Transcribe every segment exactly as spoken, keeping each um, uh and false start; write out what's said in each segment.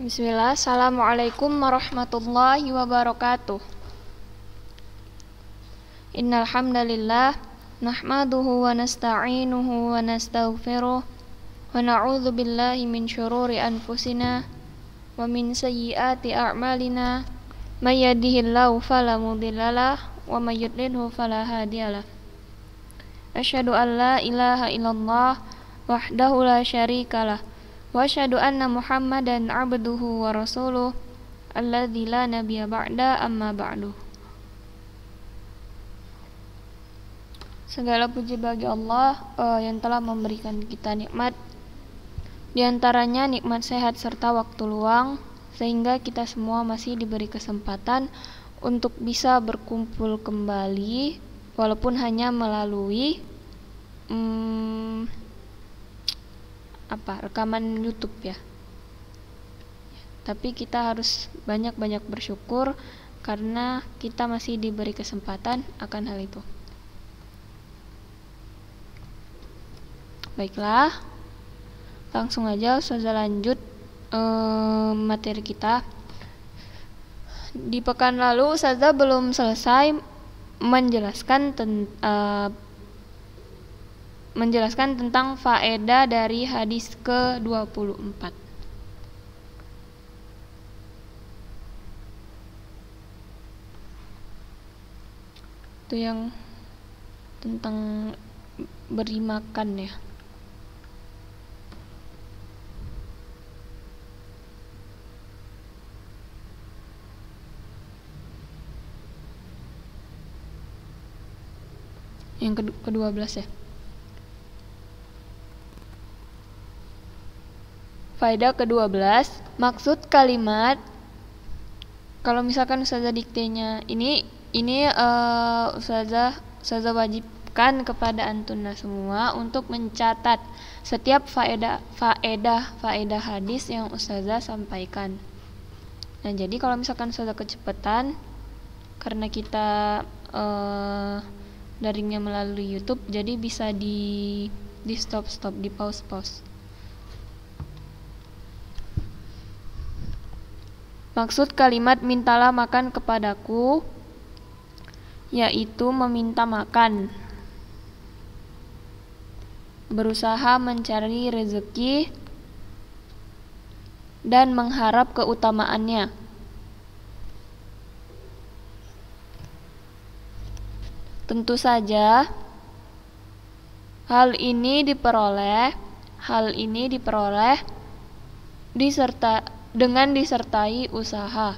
Bismillah, Assalamualaikum warahmatullahi wabarakatuh. Innal hamdalillah nahmaduhu wa nasta'inuhu wa nastaghfiruh wa na'udzu billahi min syururi anfusina wa min sayyiati a'malina may yahdihillahu fala mudhillalah wa may yudlilhu fala hadiyalah. Asyhadu an la ilaha illallah wahdahu la syarikalah wa asyhadu anna Muhammadan abduhu wa rasuluh alladzi la nabiyya ba'da amma ba'du. Segala puji bagi Allah uh, yang telah memberikan kita nikmat, di antaranya nikmat sehat serta waktu luang, sehingga kita semua masih diberi kesempatan untuk bisa berkumpul kembali walaupun hanya melalui hmm, apa rekaman YouTube ya. Tapi kita harus banyak-banyak bersyukur karena kita masih diberi kesempatan akan hal itu. Baiklah, langsung aja Ustazah lanjut eh, materi kita. Di pekan lalu Ustazah belum selesai menjelaskan ten, eh, menjelaskan tentang faedah dari hadis ke dua puluh empat. Itu yang tentang beri makan ya. Yang kedua belas ya. Faedah kedua belas, maksud kalimat. Kalau misalkan Ustazah diktenya ini ini uh, Ustazah Ustazah wajibkan kepada antuna semua untuk mencatat setiap faedah faedah faedah hadis yang Ustazah sampaikan. Nah, jadi kalau misalkan Ustazah kecepatan karena kita uh, daringnya melalui YouTube, jadi bisa di di stop-stop, di pause-pause. Maksud kalimat mintalah makan kepadaku yaitu meminta makan, berusaha mencari rezeki dan mengharap keutamaannya. Tentu saja hal ini diperoleh hal ini diperoleh diserta dengan disertai usaha.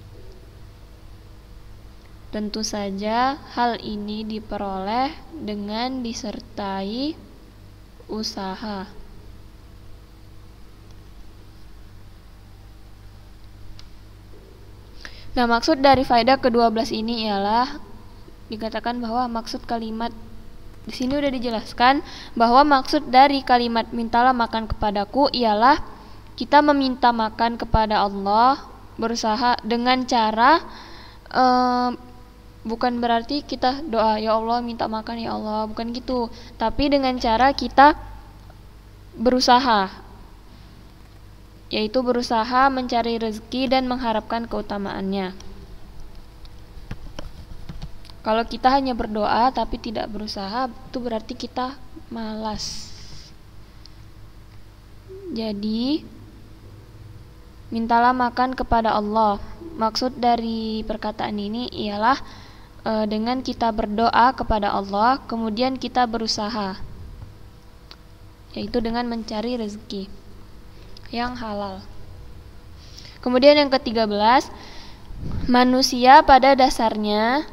Tentu saja hal ini diperoleh dengan disertai usaha. Nah, maksud dari faedah kedua belas ini ialah dikatakan bahwa maksud kalimat di sini udah dijelaskan bahwa maksud dari kalimat mintalah makan kepadaku ialah kita meminta makan kepada Allah, berusaha dengan cara uh, bukan berarti kita doa ya Allah minta makan ya Allah, bukan gitu, tapi dengan cara kita berusaha, yaitu berusaha mencari rezeki dan mengharapkan keutamaannya. Kalau kita hanya berdoa tapi tidak berusaha, itu berarti kita malas. Jadi mintalah makan kepada Allah. Maksud dari perkataan ini ialah e, dengan kita berdoa kepada Allah, kemudian kita berusaha, yaitu dengan mencari rezeki yang halal. Kemudian yang ketiga belas, manusia pada dasarnya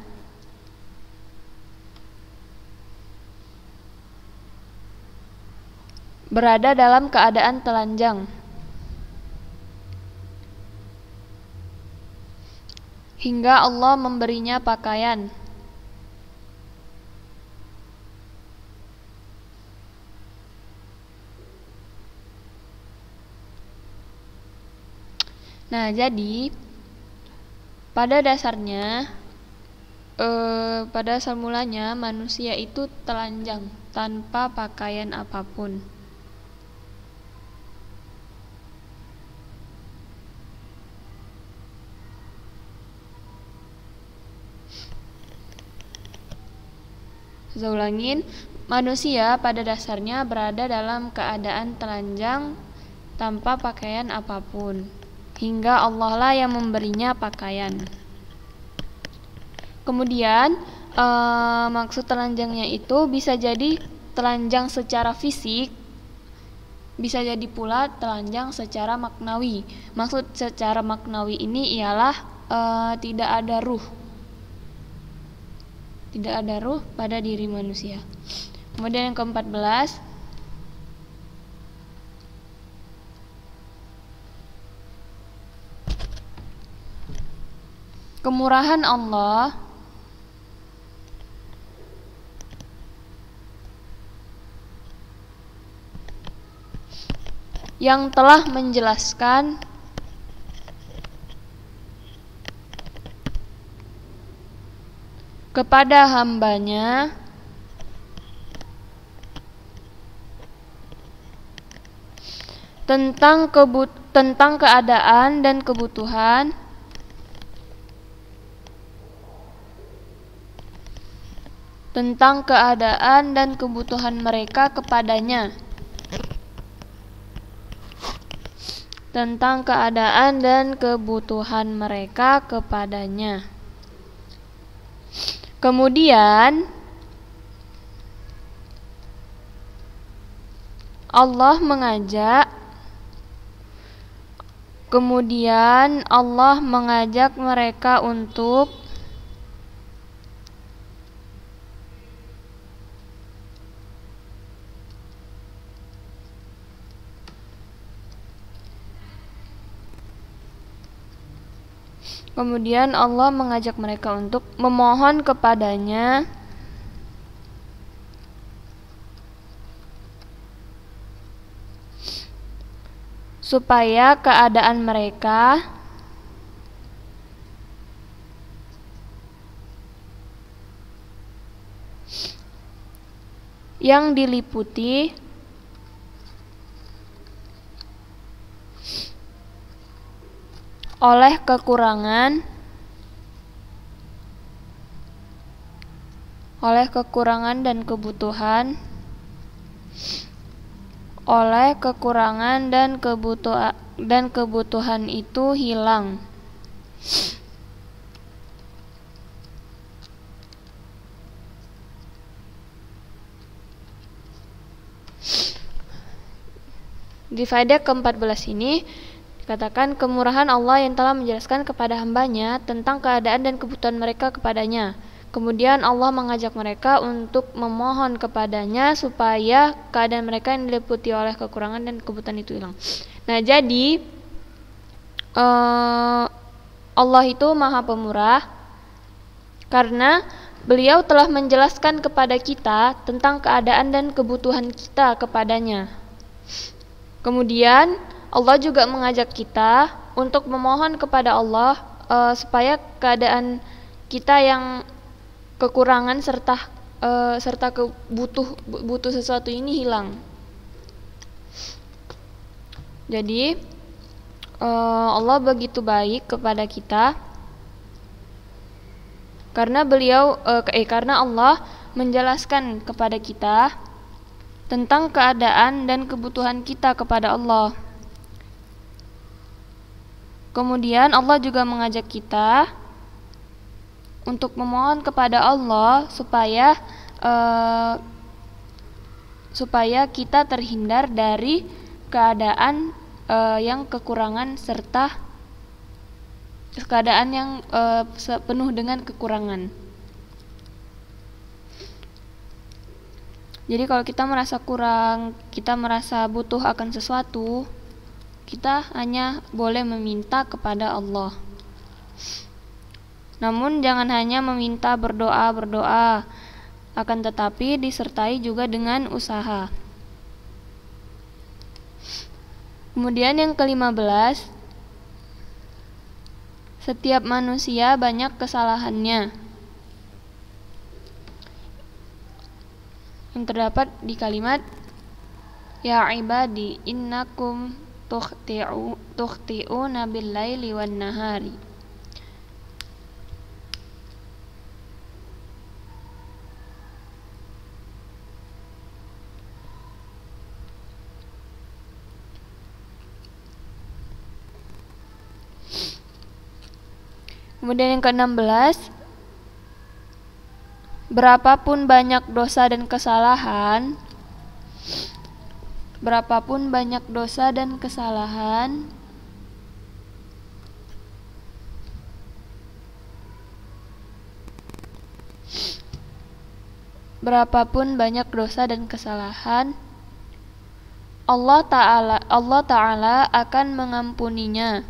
berada dalam keadaan telanjang hingga Allah memberinya pakaian. Nah, jadi pada dasarnya eh, pada asal mulanya manusia itu telanjang tanpa pakaian apapun. Saya ulangin, manusia pada dasarnya berada dalam keadaan telanjang tanpa pakaian apapun, hingga Allah lah yang memberinya pakaian. Kemudian eh, maksud telanjangnya itu bisa jadi telanjang secara fisik, bisa jadi pula telanjang secara maknawi. Maksud secara maknawi ini ialah eh, tidak ada ruh, tidak ada ruh pada diri manusia. Kemudian yang keempat belas, kemurahan Allah yang telah menjelaskan kepada hambanya tentang kebut tentang keadaan dan kebutuhan tentang keadaan dan kebutuhan mereka kepadanya tentang keadaan dan kebutuhan mereka kepadanya. Kemudian Allah mengajak kemudian Allah mengajak mereka untuk Kemudian Allah mengajak mereka untuk memohon kepadanya supaya keadaan mereka yang diliputi oleh kekurangan oleh kekurangan dan kebutuhan oleh kekurangan dan kebutuhan dan kebutuhan itu hilang. Di faedah keempat belas ini dikatakan kemurahan Allah yang telah menjelaskan kepada hambanya tentang keadaan dan kebutuhan mereka kepadanya. Kemudian Allah mengajak mereka untuk memohon kepadanya supaya keadaan mereka yang diliputi oleh kekurangan dan kebutuhan itu hilang. Nah, jadi uh, Allah itu Maha Pemurah karena Beliau telah menjelaskan kepada kita tentang keadaan dan kebutuhan kita kepadanya. Kemudian Allah juga mengajak kita untuk memohon kepada Allah uh, supaya keadaan kita yang kekurangan serta uh, serta kebutuh butuh sesuatu ini hilang. Jadi uh, Allah begitu baik kepada kita karena beliau uh, eh karena Allah menjelaskan kepada kita tentang keadaan dan kebutuhan kita kepada Allah. Kemudian Allah juga mengajak kita untuk memohon kepada Allah supaya uh, supaya kita terhindar dari keadaan uh, yang kekurangan serta keadaan yang uh, penuh dengan kekurangan. Jadi kalau kita merasa kurang, kita merasa butuh akan sesuatu, kita hanya boleh meminta kepada Allah. Namun jangan hanya meminta berdoa-berdoa, akan tetapi disertai juga dengan usaha. Kemudian yang kelima belas, setiap manusia banyak kesalahannya. Yang terdapat di kalimat ya ibadi innakum tukhti'u tukhti'una bil-laili wan-nahari. Kemudian yang keenam belas, berapapun banyak dosa dan kesalahan, berapapun banyak dosa dan kesalahan, berapapun banyak dosa dan kesalahan, Allah Ta'ala Allah Ta'ala akan mengampuninya.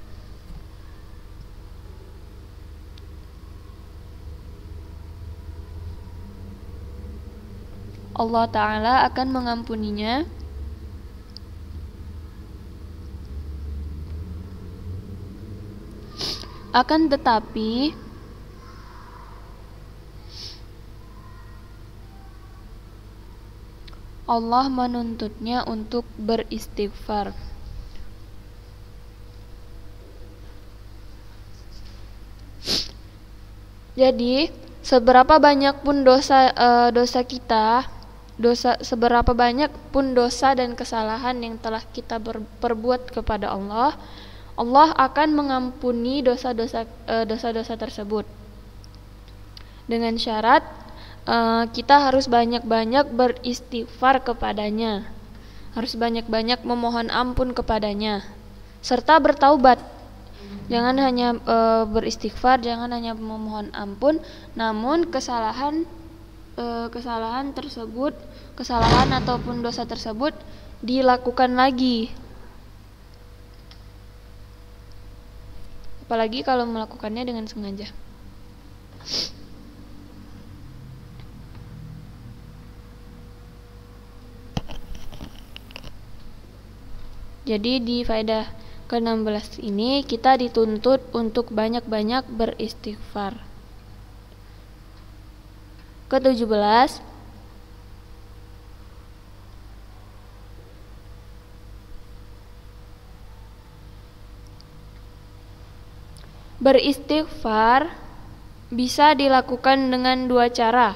Allah Ta'ala akan mengampuninya akan tetapi Allah menuntutnya untuk beristighfar. Jadi, seberapa banyak pun dosa uh, dosa kita, dosa seberapa banyak pun dosa dan kesalahan yang telah kita berbuat kepada Allah, Allah akan mengampuni dosa-dosa uh, dosa-dosa tersebut. Dengan syarat uh, kita harus banyak-banyak beristighfar kepadanya, harus banyak-banyak memohon ampun kepadanya, serta bertaubat. Jangan hanya e, beristighfar, jangan hanya memohon ampun, namun kesalahan e, kesalahan tersebut, kesalahan ataupun dosa tersebut dilakukan lagi. Apalagi kalau melakukannya dengan sengaja. Jadi di faedah ke enam belas ini kita dituntut untuk banyak-banyak beristighfar. Ke tujuh belas, beristighfar bisa dilakukan dengan dua cara.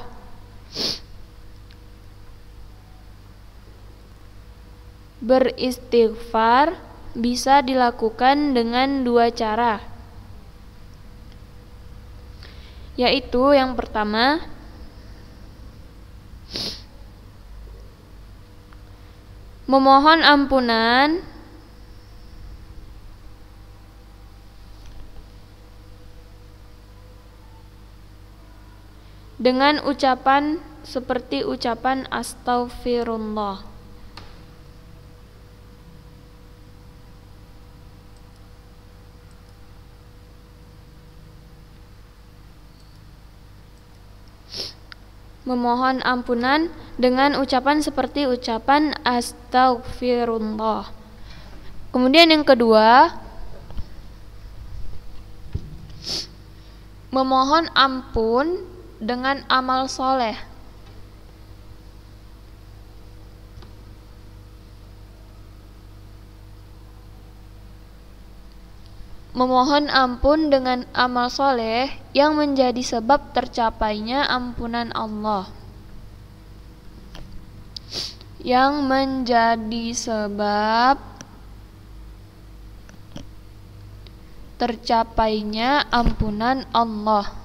Beristighfar bisa dilakukan dengan dua cara, yaitu yang pertama, memohon ampunan dengan ucapan seperti ucapan astaghfirullah. Memohon ampunan dengan ucapan seperti ucapan astaghfirullah. Kemudian yang kedua, memohon ampun dengan amal soleh. Memohon ampun dengan amal soleh yang menjadi sebab tercapainya ampunan Allah, yang menjadi sebab tercapainya ampunan Allah.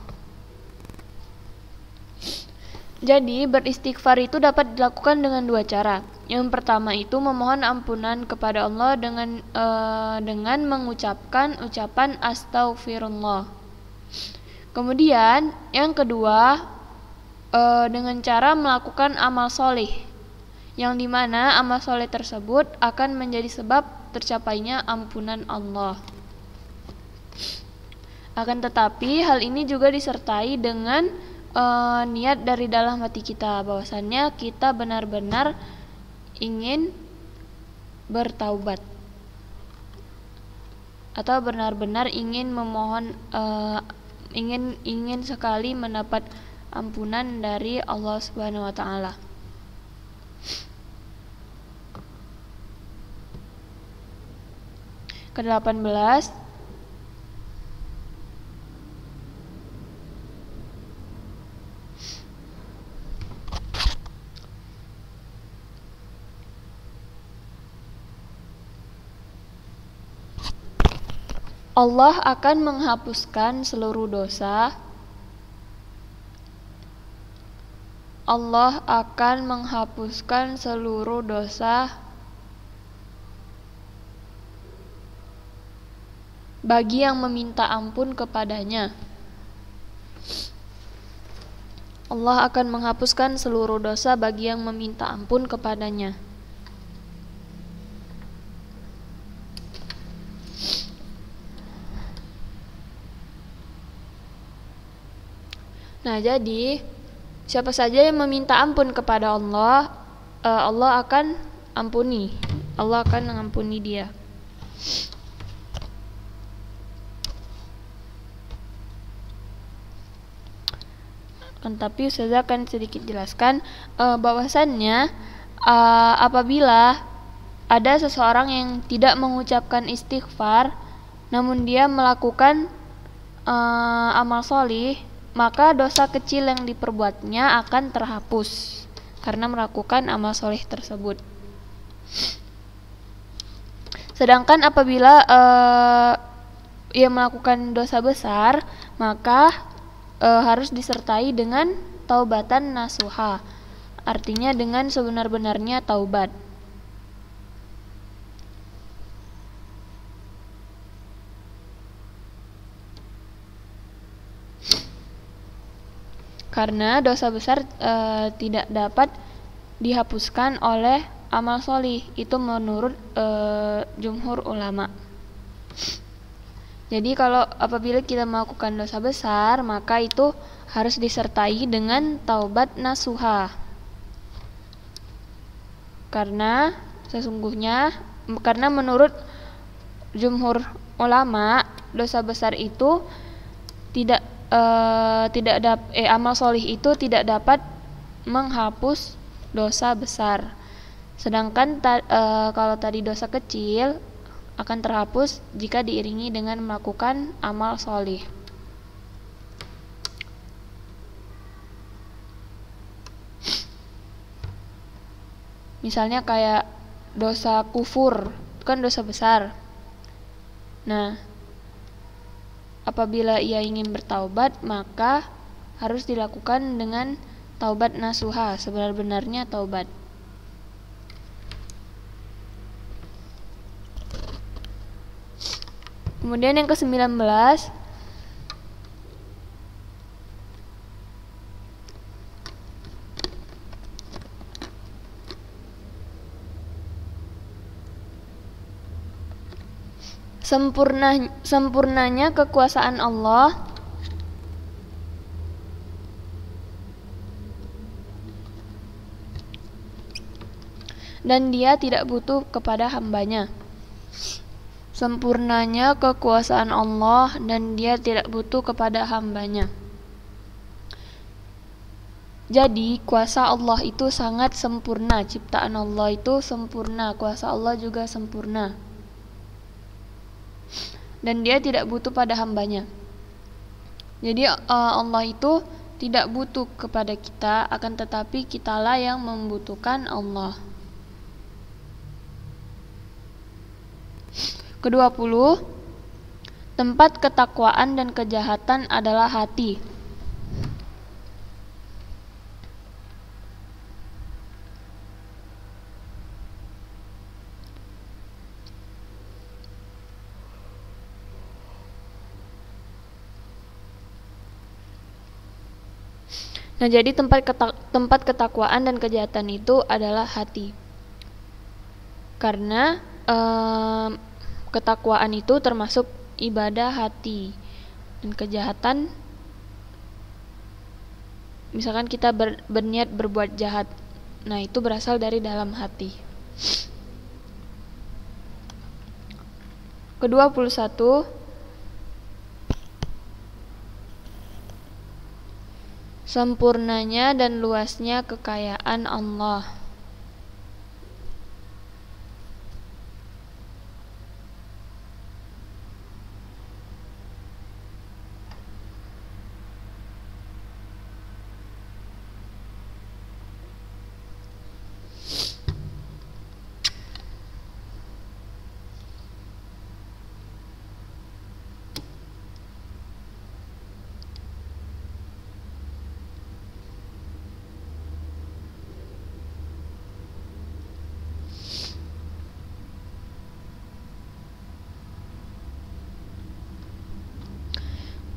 Jadi beristighfar itu dapat dilakukan dengan dua cara. Yang pertama itu memohon ampunan kepada Allah dengan e, dengan mengucapkan ucapan astaghfirullah. Kemudian yang kedua e, dengan cara melakukan amal soleh, yang dimana amal soleh tersebut akan menjadi sebab tercapainya ampunan Allah. Akan tetapi hal ini juga disertai dengan e, niat dari dalam hati kita, bahwasannya kita benar-benar ingin bertaubat atau benar-benar ingin memohon uh, ingin ingin sekali mendapat ampunan dari Allah Subhanahu wa taala. Ke delapan belas, Allah akan menghapuskan seluruh dosa. Allah akan menghapuskan seluruh dosa bagi yang meminta ampun kepadanya. Allah akan menghapuskan seluruh dosa bagi yang meminta ampun kepadanya. Nah, jadi siapa saja yang meminta ampun kepada Allah, Allah akan ampuni. Allah akan mengampuni dia. Kan tapi Ustazah akan sedikit jelaskan uh, bahwasannya uh, apabila ada seseorang yang tidak mengucapkan istighfar namun dia melakukan uh, amal solih, maka dosa kecil yang diperbuatnya akan terhapus karena melakukan amal solih tersebut. Sedangkan apabila uh, ia melakukan dosa besar, maka E, harus disertai dengan taubatan nasuha, artinya dengan sebenar-benarnya taubat. Karena dosa besar e, tidak dapat dihapuskan oleh amal solih, itu menurut e, jumhur ulama. Jadi kalau apabila kita melakukan dosa besar, maka itu harus disertai dengan taubat nasuha. Karena sesungguhnya, karena menurut jumhur ulama, dosa besar itu tidak eh, tidak dap, eh, amal solih itu tidak dapat menghapus dosa besar. Sedangkan ta, eh, kalau tadi dosa kecil akan terhapus jika diiringi dengan melakukan amal solih. Misalnya kayak dosa kufur, itu kan dosa besar. Nah, apabila ia ingin bertaubat, maka harus dilakukan dengan taubat nasuha, sebenar-benarnya taubat. Kemudian yang kesembilan belas, sempurna sempurnanya kekuasaan Allah dan Dia tidak butuh kepada hambanya. Sempurnanya kekuasaan Allah dan Dia tidak butuh kepada hambanya. Jadi kuasa Allah itu sangat sempurna, ciptaan Allah itu sempurna, kuasa Allah juga sempurna, dan Dia tidak butuh pada hambanya. Jadi Allah itu tidak butuh kepada kita, akan tetapi kitalah yang membutuhkan Allah. Kedua puluh, tempat ketakwaan dan kejahatan adalah hati. Nah, jadi tempat ketak tempat ketakwaan dan kejahatan itu adalah hati. Karena eh, ketakwaan itu termasuk ibadah hati, dan kejahatan misalkan kita ber, berniat berbuat jahat, nah itu berasal dari dalam hati. Kedua puluh satu, sempurnanya dan luasnya kekayaan Allah.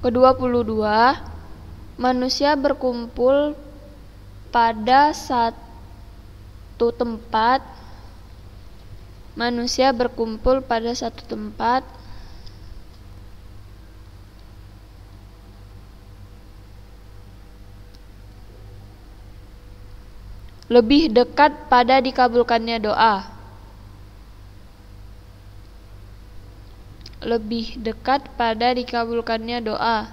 Kedua puluh dua, manusia berkumpul pada satu tempat. Manusia berkumpul pada satu tempat lebih dekat pada dikabulkannya doa. Lebih dekat pada dikabulkannya doa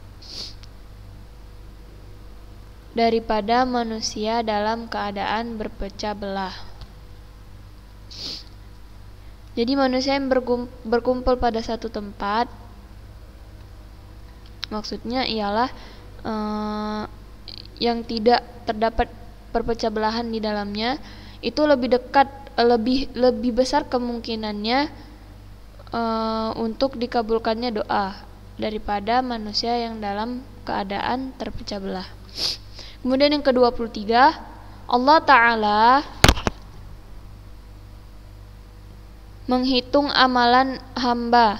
daripada manusia dalam keadaan berpecah belah. Jadi manusia yang berkumpul pada satu tempat, maksudnya ialah eh, yang tidak terdapat perpecah belahan di dalamnya, itu lebih dekat, lebih lebih besar kemungkinannya Uh, untuk dikabulkannya doa daripada manusia yang dalam keadaan terpecah belah. Kemudian yang kedua puluh tiga, Allah Ta'ala menghitung amalan hamba.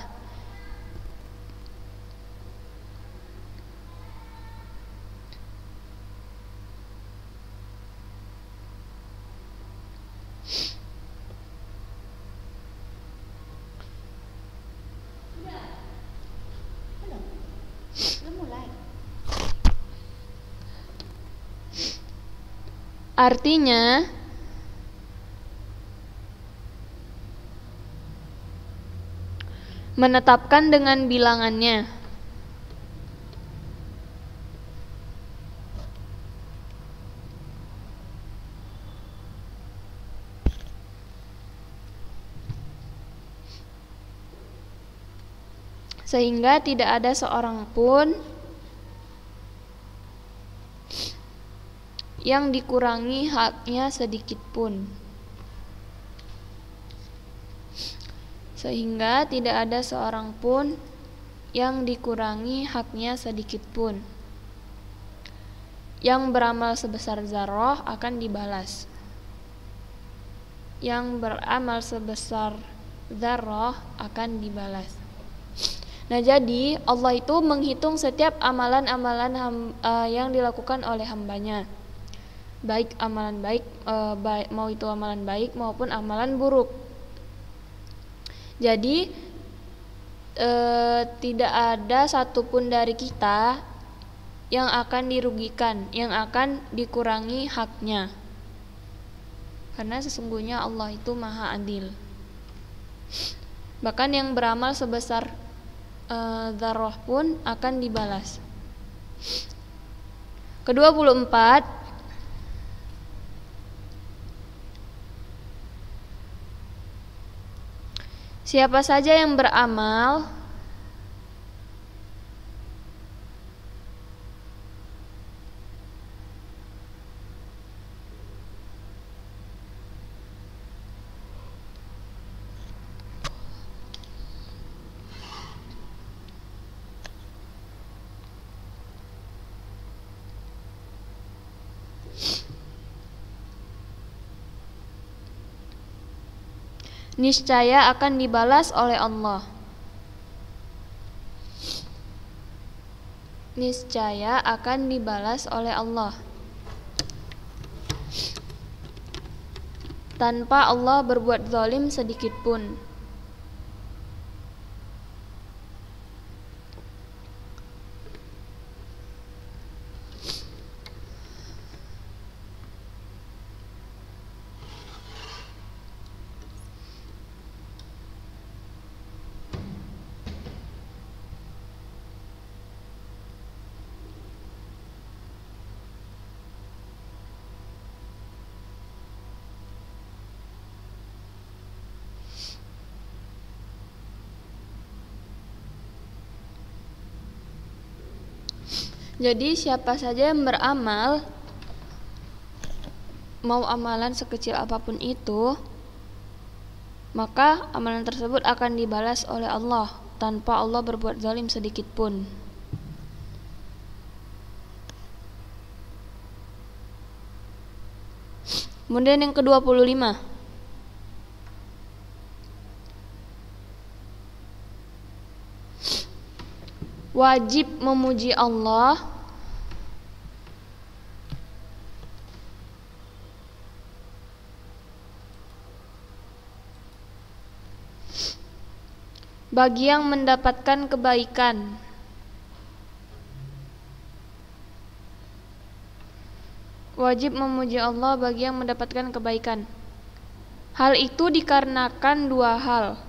Artinya menetapkan dengan bilangannya. Sehingga tidak ada seorang pun yang dikurangi haknya sedikit pun. Sehingga tidak ada seorang pun yang dikurangi haknya sedikit pun. Yang beramal sebesar zarrah akan dibalas. Yang beramal sebesar zarrah akan dibalas. Nah, jadi Allah itu menghitung setiap amalan-amalan uh, yang dilakukan oleh hambanya, baik amalan baik, uh, baik mau itu amalan baik maupun amalan buruk. Jadi uh, tidak ada satupun dari kita yang akan dirugikan, yang akan dikurangi haknya, karena sesungguhnya Allah itu maha adil. Bahkan yang beramal sebesar dzarrah pun akan dibalas. Kedua puluh empat, siapa saja yang beramal niscaya akan dibalas oleh Allah. Niscaya akan dibalas oleh Allah. Tanpa Allah berbuat zalim sedikit pun. Jadi siapa saja yang beramal, mau amalan sekecil apapun itu, maka amalan tersebut akan dibalas oleh Allah tanpa Allah berbuat zalim sedikit pun. Kemudian yang kedua puluh lima, wajib memuji Allah bagi yang mendapatkan kebaikan. Wajib memuji Allah bagi yang mendapatkan kebaikan. Hal itu dikarenakan dua hal.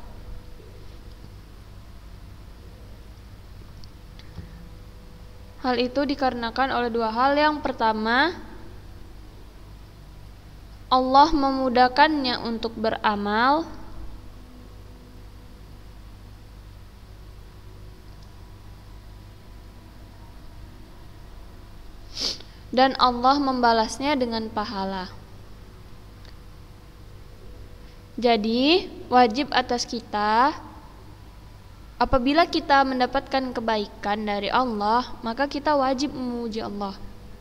Hal itu dikarenakan oleh dua hal. Yang pertama, Allah memudahkannya untuk beramal. Dan Allah membalasnya dengan pahala. Jadi, wajib atas kita, apabila kita mendapatkan kebaikan dari Allah, maka kita wajib memuji Allah.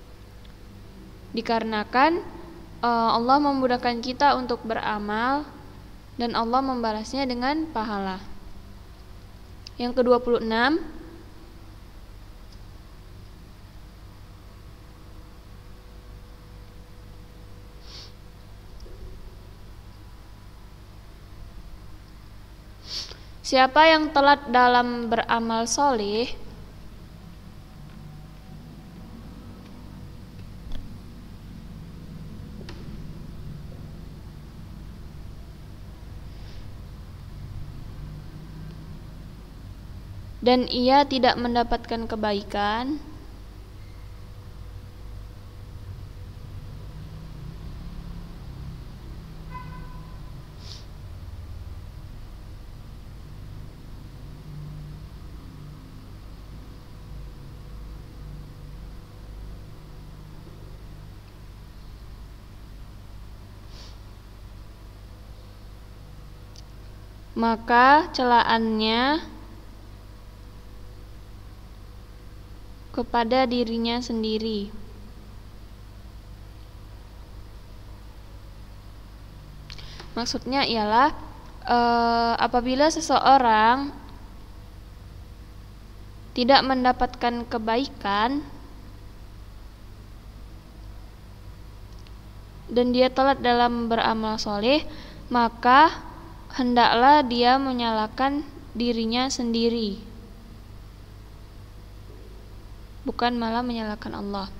Dikarenakan uh, Allah memudahkan kita untuk beramal dan Allah membalasnya dengan pahala. Yang kedua puluh enam, siapa yang telat dalam beramal soleh, dan ia tidak mendapatkan kebaikan, maka celaannya kepada dirinya sendiri. Maksudnya ialah e, apabila seseorang tidak mendapatkan kebaikan dan dia telat dalam beramal soleh, maka hendaklah dia menyalahkan dirinya sendiri, bukan malah menyalahkan Allah.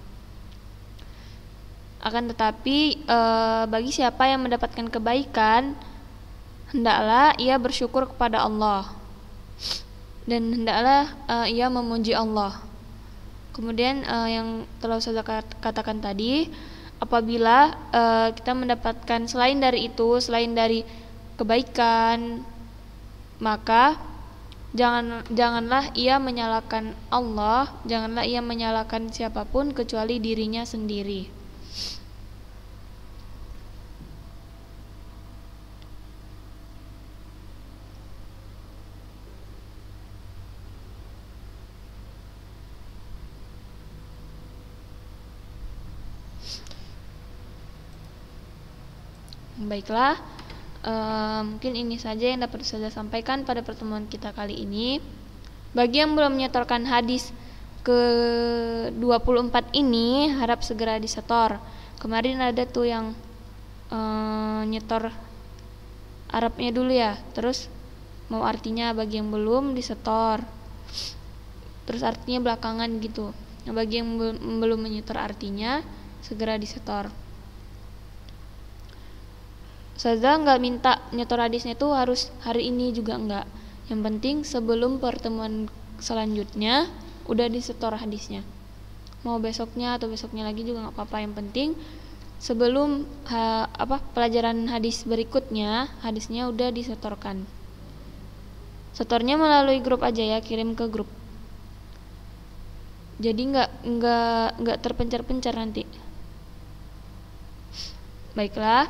Akan tetapi e, bagi siapa yang mendapatkan kebaikan, hendaklah ia bersyukur kepada Allah dan hendaklah e, ia memuji Allah. Kemudian e, yang telah saya katakan tadi, apabila e, kita mendapatkan selain dari itu, selain dari kebaikan, maka jangan janganlah ia menyalahkan Allah, janganlah ia menyalahkan siapapun kecuali dirinya sendiri. Baiklah, Uh, mungkin ini saja yang dapat saya sampaikan pada pertemuan kita kali ini. Bagi yang belum menyetorkan hadis ke dua puluh empat ini, harap segera disetor. Kemarin ada tuh yang uh, nyetor Arabnya dulu ya, terus mau artinya bagi yang belum disetor, terus artinya belakangan gitu. Nah, bagi yang belum menyetor artinya, segera disetor. Ustazah nggak minta nyetor hadisnya itu harus hari ini juga enggak. Yang penting sebelum pertemuan selanjutnya udah disetor hadisnya. Mau besoknya atau besoknya lagi juga nggak apa-apa. Yang penting sebelum ha, apa pelajaran hadis berikutnya hadisnya udah disetorkan. Setornya melalui grup aja ya, kirim ke grup. Jadi nggak nggak nggak terpencar-pencar nanti. Baiklah.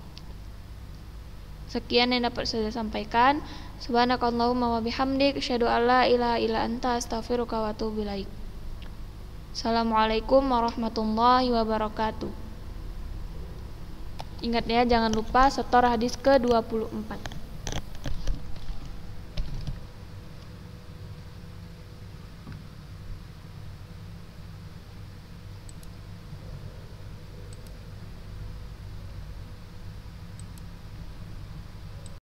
Sekian yang dapat saya sampaikan. Subhanakallahumma wa bihamdik, asyhadu an la ilaha illa anta, astaghfiruka wa atubu ilaik. Assalamualaikum warahmatullahi wabarakatuh. Ingat ya, jangan lupa setor hadis ke dua puluh empat.